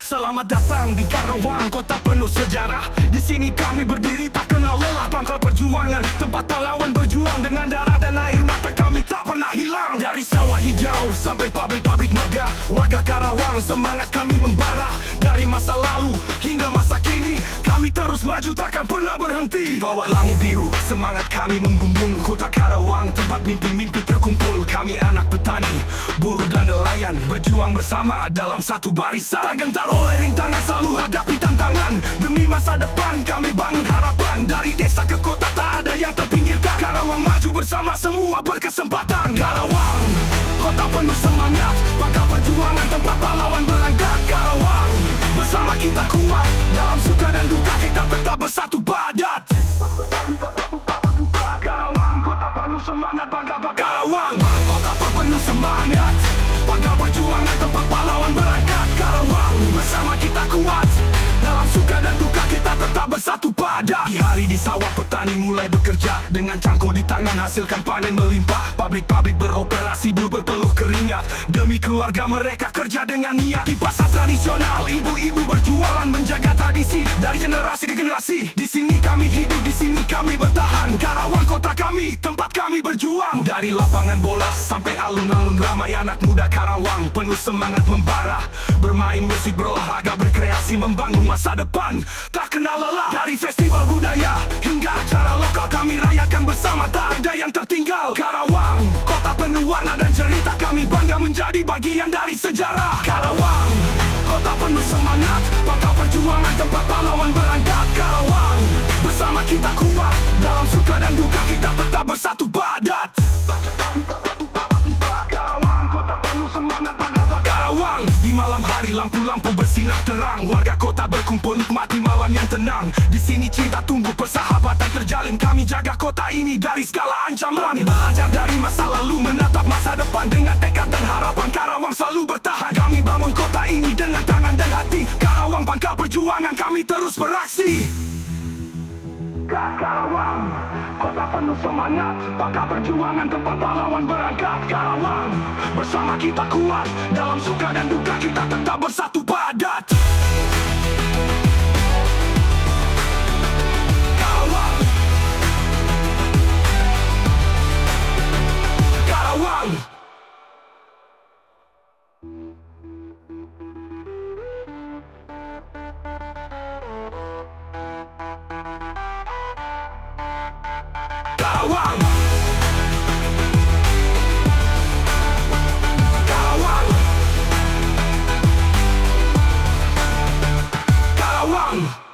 Selamat datang di Karawang, kota penuh sejarah. Di sini kami berdiri tak kenal lelah. Pangkal perjuangan, tempat pahlawan berjuang. Dengan darah dan air mata kami tak pernah hilang. Dari sawah hijau sampai pabrik-pabrik megah, warga Karawang semangat kami membara. Dari masa lalu hingga masa kini, kami terus maju takkan pernah berhenti. Bawah langit biru, semangat kami membumbung. Kota Karawang, tempat mimpi-mimpi terkumpul. Kami anak petani, buruh dan nelayan, berjuang bersama dalam satu barisan. Tak gentar oleh rintangan, selalu hadapi tantangan. Demi masa depan kami bangun harapan. Dari desa ke kota tak ada yang terpinggirkan. Karawang maju bersama, semua berkesempatan. Karawang, kota penuh semangat, pangkal perjuangan, tempat pahlawan berangkat. Karawang, bersama kita kuat, dalam suka dan duka kita tetap bersatu padat. Karawang, kota penuh semangat, bangga Karawang, kota penuh semangat, pangkal perjuangan, tempat pahlawan berangkat. Karawang, bersama kita kuat, dalam suka dan duka kita tetap bersatu padat. Di hari di sawah petani mulai bekerja, dengan cangkul di tangan hasilkan panen melimpah. Pabrik-pabrik beroperasi, buruh berpeluh keringat, demi keluarga mereka kerja dengan niat. Di pasar tradisional, ibu-ibu berjualan menjaga tradisi dari generasi ke generasi. Di sini kami hidup, di sini kami bertahan. Karawang kota kami, tempat kami berjuang. Dari lapangan bola sampai alun-alun ramai anak muda Karawang penuh semangat membara. Bermain musik, berolahraga, berkreasi, membangun masa depan tak kenal lelah. Dari festival budaya hingga acara lokal kami rayakan bersama, tak ada yang tertinggal. Karawang, kota penuh warna dan cerita, kami bangga menjadi bagian dari sejarah. Karawang, kota penuh semangat, pangkal perjuangan, tempat pahlawan berangkat. Karawang, bersama kita kuat, dalam suka dan duka kita tetap bersatu padat. Karawang, kota penuh semangat, bangga Karawang. Di malam hari lampu-lampu bersinar terang, warga kota berkumpul nikmati malam yang tenang. Di sini cinta tumbuh, persahabatan terjalin, kami jaga kota ini dari segala ancaman. Belajar dari masa lalu, menatap masa depan dengan tekad dan harapan. Karawang selalu bertahan, kami bangun kota ini dengan tangan dan hati. Karawang pangkal perjuangan, kami terus beraksi. Karawang, kota penuh semangat, pangkal perjuangan, tempat pahlawan berangkat. Karawang, bersama kita kuat, dalam suka dan duka kita tetap bersatu padat. Karawang, Karawang. Karawang, Karawang, Karawang.